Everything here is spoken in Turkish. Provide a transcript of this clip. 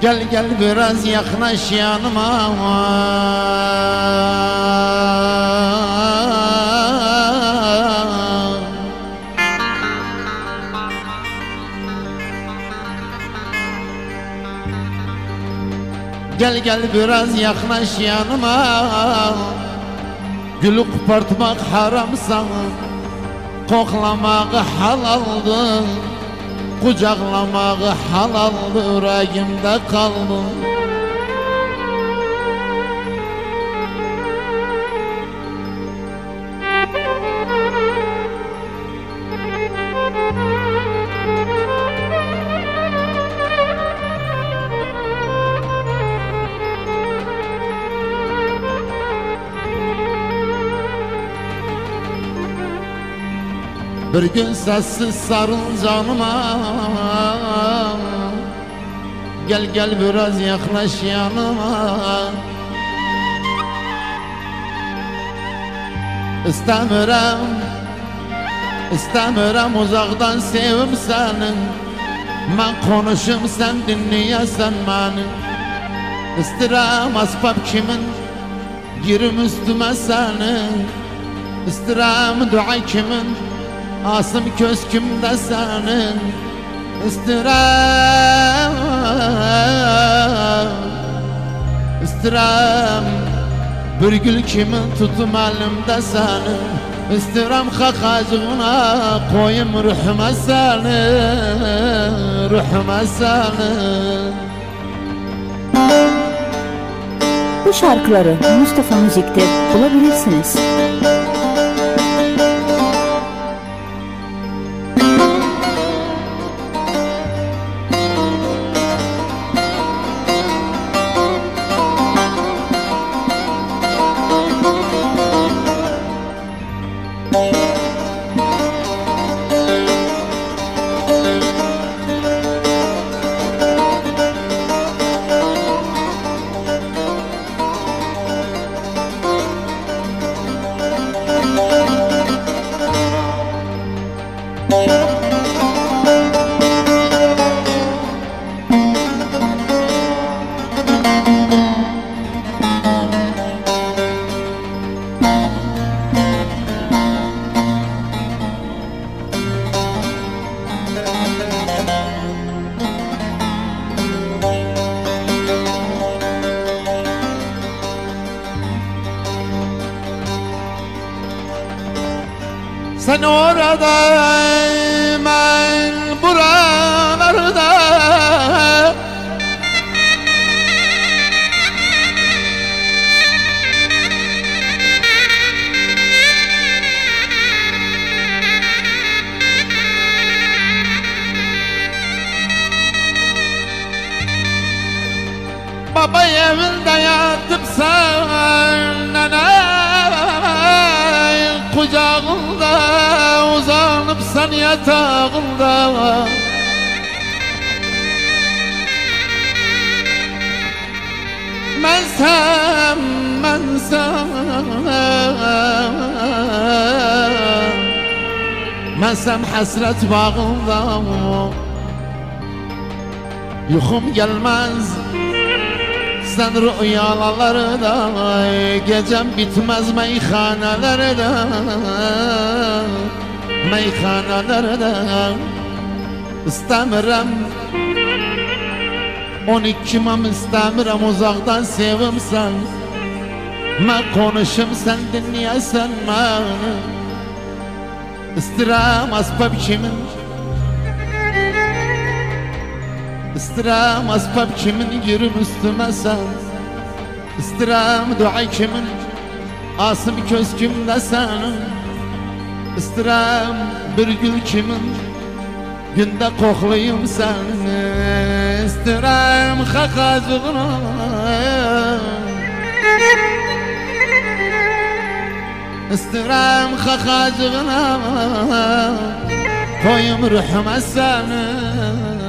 Gel gel biraz yaklaş yanıma. Gel gel biraz yaklaş yanıma. Gülü kopartmak haramsa koklamağı halaldı, kucaklamağı halaldı, yüreğimde kaldı. Bir gün sessiz sarıl canıma. Gel gel biraz yaklaş yanıma. İstemiyorum uzaktan sevim seni. Ben konuşum sen dinleyesen beni. İstirem asbab kimin, girim üstüme seni. İstirem dua kimin, asım köz kimde senin. İstirem bir gül kimin, tutum elimde senin. İstirem kakacığına koyum ruhuma seni, ruhuma seni. Bu şarkıları Mustafa Müzik'te bulabilirsiniz. Sen orada, ben buralarda. Baba evinde yatıp sen kucağında uzanıp sen yatağında. Mensem hasret bağında. Yuhum gelmez sen rüyalarda, gecem bitmez meyhanelerde, meyhanelerde. İstemirim 12 mam istemirim uzaktan sevim sen. Ben konuşum sen dinleyesen beni. İstirem asbab kimin, İstirem asbab kimin, girim üstüme sen. İstirem dua kimin, asım köz kimde senin. İstirem bir gül kimin, günde koklayım seni. İstirem kakacığına, İstirem kakacığına koyum ruhuma seni.